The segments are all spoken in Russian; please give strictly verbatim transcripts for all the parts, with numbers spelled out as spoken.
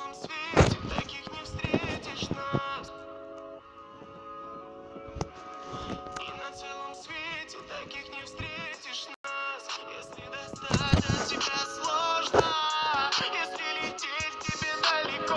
целом свете таких не встретишь нас. И на целом свете таких не встретишь нас. Если достать от тебя сложно, если лететь тебе далеко,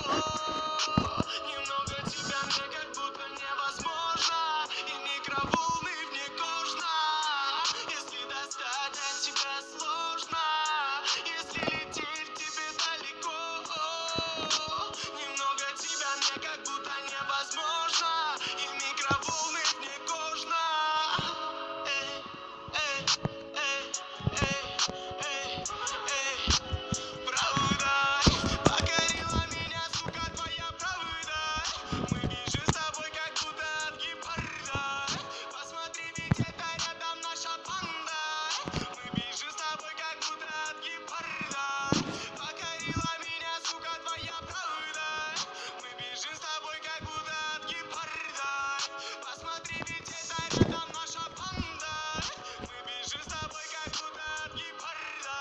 немного тебя мне как будто невозможно, и микроволны вне кожно. Если достать от тебя сложно, если лететь тебе далеко, немного тебя мне как будто невозможно, и микроволны вне кожно. Эй, эй, эй, эй, эй, эй. Правда, покорила меня, сука, твоя правда. Мы бежим с тобой, как будто от гепарда. Посмотри, ведь это рядом наша банда. Мы бежим с тобой, как будто от гепарда. Покорила меня, сука, твоя правда. Мы бежим с тобой, как будто от гепарда. Посмотри, ведь это рядом наша банда. Мы бежим с тобой, как будто от гепарда.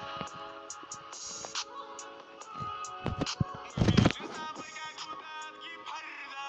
Мы бежим с тобой, как будто от гепарда.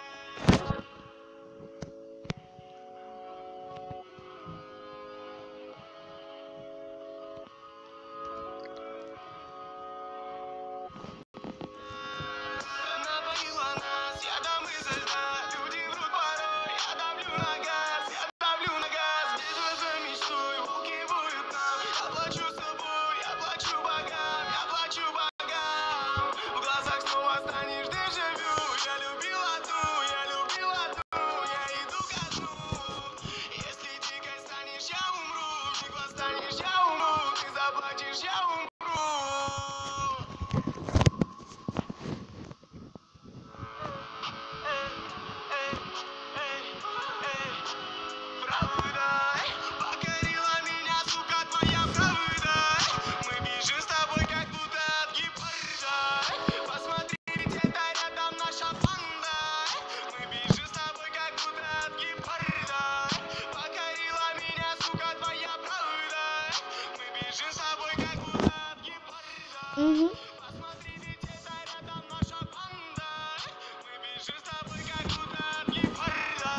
Напоила нас ядом изо льда. Люди врут порой, я давлю на газ. Я давлю на газ, где глаза мечтой волки воют нам. Я плачу с тобой, я плачу богам, я плачу богам. В глазах снова станешь дежавю. Я любила ту, я любила ту, я иду ко дну. Если дикой станешь, я умру. Ты станешь, я умру. Ты заплачешь, я умру. Правда, покорила меня, сука, твоя правда. Мы бежим с тобой, как будто от гепарда. Посмотри, ведь это рядом наша банда. Мы бежим с тобой, как будто от гепарда. Покорила меня, сука, твоя правда. Мы бежим с тобой, как будто от гепарда. Угу. Посмотри, ведь это рядом наша банда. Мы бежим с тобой, как будто от гепарда.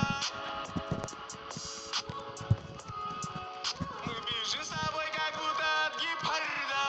Мы бежим с тобой, как будто от гепарда.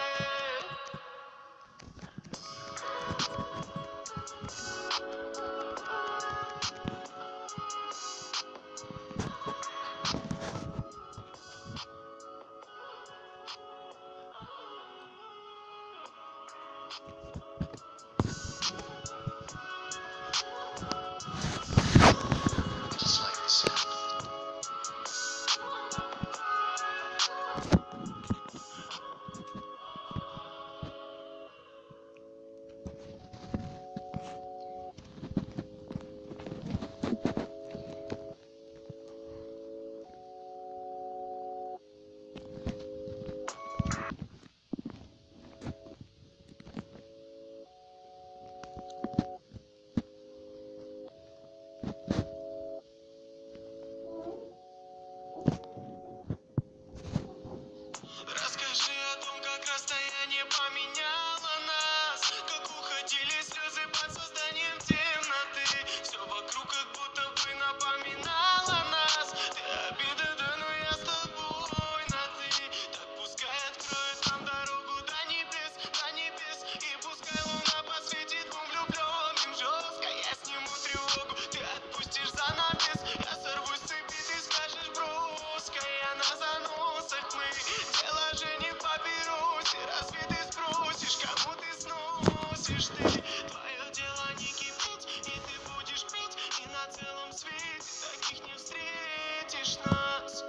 Расскажи о том, как расстояние поменяло нас, как уходили слезы под созданием темноты. Все вокруг как будто бы напоминало нас. Ты обида, да, но я с тобой на ты. Так пускай откроет нам дорогу до небес, до небес. И пускай луна посветит двум влюбленным жестко. Я сниму тревогу, ты отпустишь занавес. Я сорвусь с цепи, ты скажешь броско. Я на заносах мы. Дело же не в папиросе. Разве ты спросишь, кому ты сносишь ты? Твое дело не кипеть, и ты будешь пить. И на целом свете таких не встретишь нас.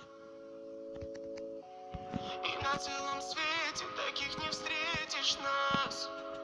И на целом свете таких не встретишь нас.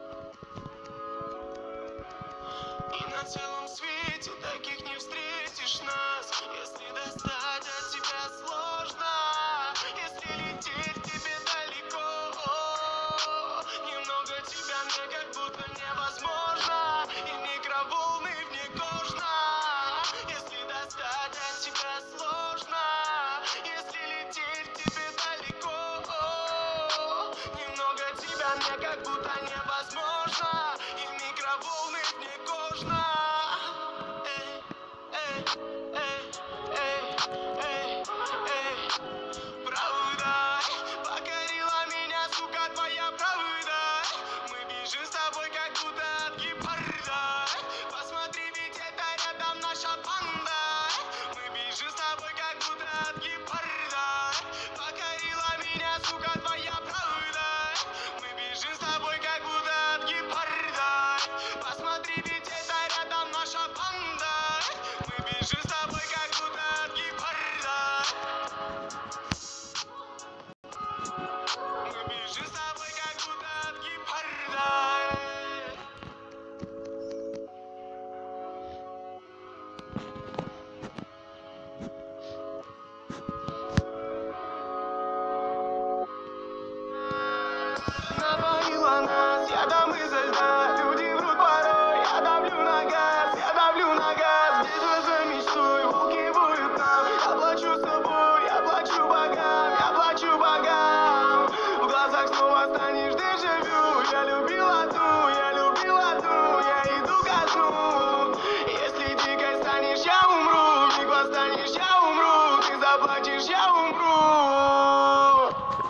И на целом свете таких не встретишь нас. Если достать от тебя сложно, если лететь тебе далеко, немного тебя мне как будто невозможно, и микроволны вне кожно. Если достать от тебя сложно, если лететь тебе далеко, немного тебя мне как будто невозможно. возможно, и микроволнов не кожно. Эй, эй, эй, эй, эй, эй. Правда, покорила меня, сука, твоя правда. Мы бежим с тобой, как будто от гепарда. Посмотри, ведь это рядом наша банда. Мы бежим с тобой, как будто от гепарда. Покорила меня, сука, твоя правда. Мы бежим с тобой, как будто от гепарда. Посмотри, ведь это рядом наша банда. Мы бежим с тобой, как будто от гепарда. Мы бежим с тобой, как будто от гепарда. Напоила нас ядом изо льда. Люди врут порой, я давлю на газ, я давлю на газ. Где за мечтой, волки воют нам. Я плачу собой, я плачу богам, я плачу богам. В глазах снова станешь дежавю. Я любил одну, я любил одну, я иду ко дну. Если дикой станешь, я умру. Вмиг восстанешь, я умру. Ты заплачешь, я умру.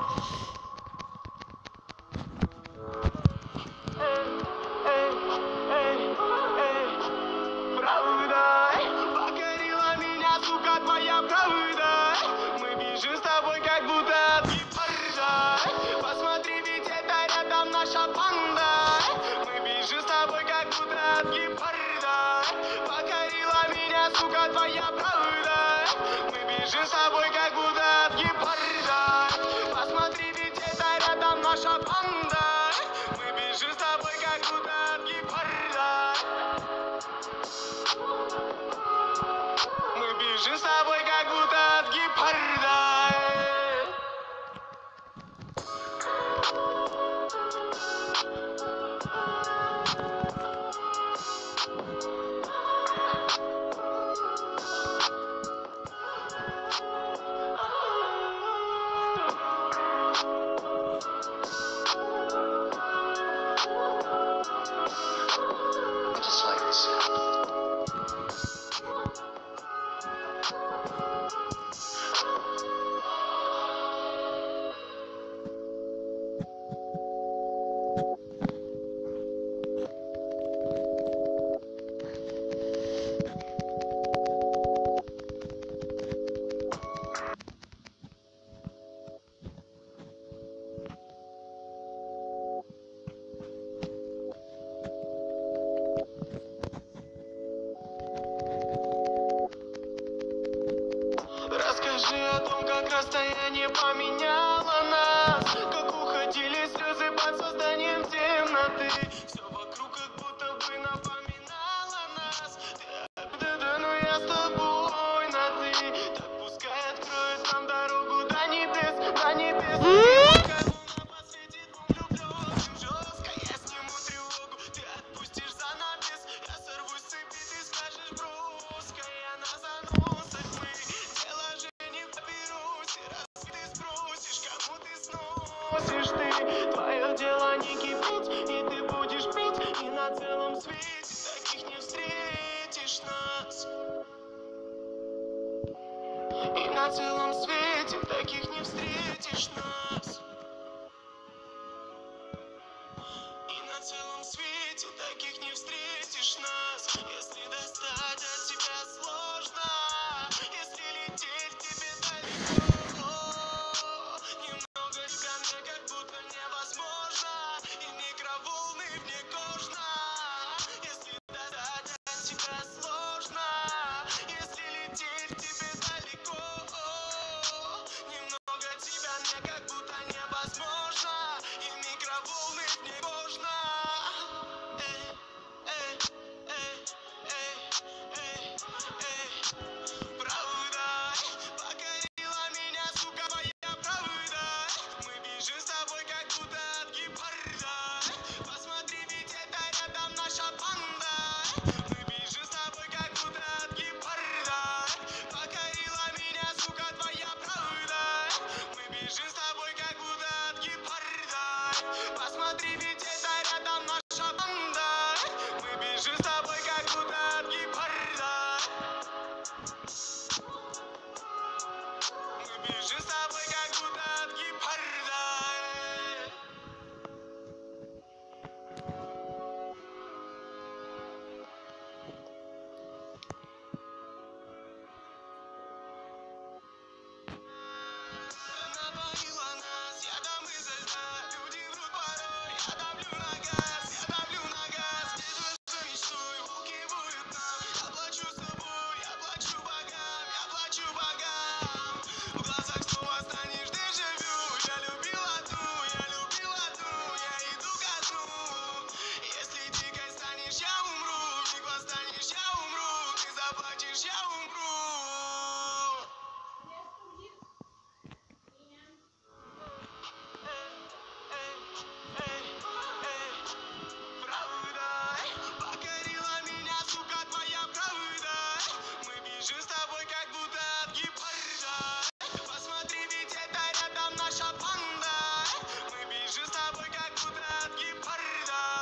Правда, покорила меня, сука, твоя правда. Мы бежим с тобой, как будто от гепарда. Посмотри, ведь это рядом наша банда. Мы бежим с тобой, как будто от гепарда. Покорила меня, сука, твоя правда. Мы бежим с тобой, как будто от гепарда. Посмотри, ведь это рядом наша банда. Мы бежим с тобой, как будто от гепарда. Мы бежим с тобой, как будто от гепарда. I just like this sound. Расскажи о том, как расстояние поменяло нас. Как уходили слезы под созданием темноты. Все вокруг как будто бы напоминало нас. Ты откуда, да, но я с тобой на ты. Так пускай откроет нам дорогу до небес, до небес. Как луна посветит двум влюбленным жестко. Я сниму тревогу, ты отпустишь занавес. Я сорвусь с цепи, ты скажешь броская на заносах мы. Дело же не в папиросе, раз ты спросишь, кому ты сносишь ты. Твое дело не кипеть, и ты будешь пить. И на целом свете таких не встретишь нас. И на целом свете таких не встретишь нас. И на целом свете таких не встретишь нас. Если достать от тебя сложно, если лететь тебе далеко, немного тебя мне как будто невозможно, и микроволны мне кожно. Если достать от тебя сложно, если лететь тебе далеко, немного тебя мне как будто невозможно, и микроволны мне кожно. Эй, эй, эй, эй, эй, эй. Правда,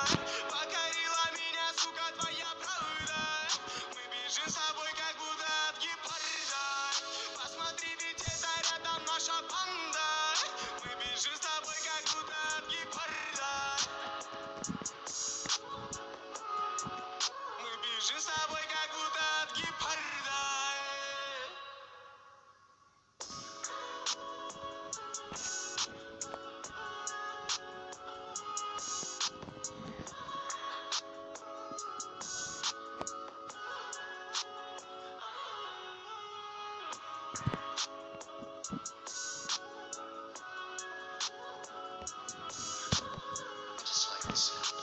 покорила меня, сука, твоя правда. Мы бежим с тобой, как будто от гепарда. Посмотри, ведь это рядом наша банда. Мы бежим с тобой, как будто от гепарда. Мы бежим с тобой, как будто от гепарда. I just like the sound.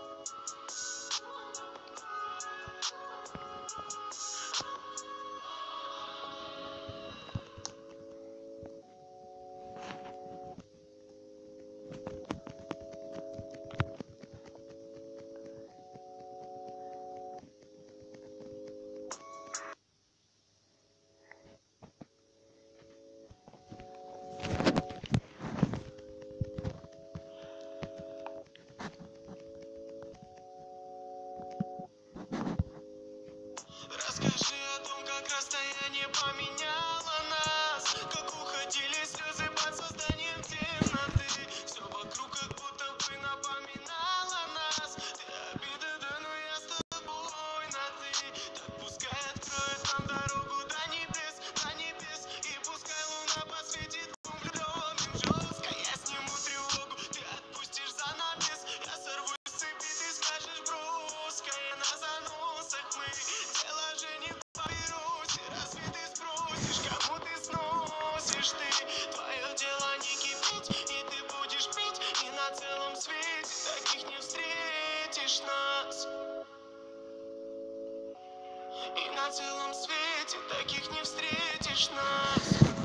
Расскажи о том, как расстояние поменяло нас, как уходили слезы под созданием темноты. Все вокруг как будто бы напоминало нас. Ты обида, да, но я с тобой на ты. Так пускай откроет нам дорогу до небес, до небес. И пускай луна посветит двум влюбленным жестко. Я сниму тревогу, ты отпустишь занавес. Я сорву с цепи, ты скажешь броско. Я на заносах мы. Дело же не поберусь, и разве ты спросишь, кому ты сносишь ты? Твое дело не кипеть, и ты будешь пить, и на целом свете таких не встретишь нас. И на целом свете таких не встретишь нас.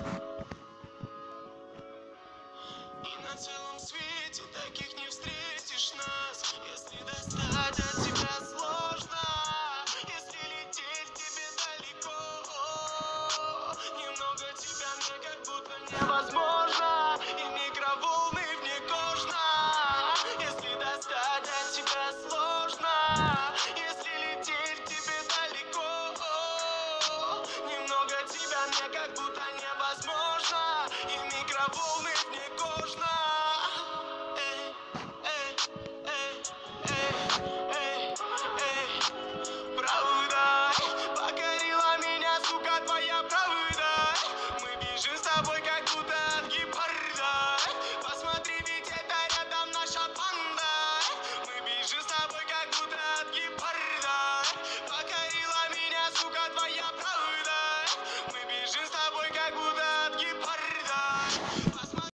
И на целом свете таких не встретишь нас. Если достать от тебя сложно, если лететь тебе далеко, немного тебя мне как будто невозможно. И микроволны вне кожно. Если достать от тебя сложно, если лететь тебе далеко, немного тебя мне как будто невозможно. И микроволны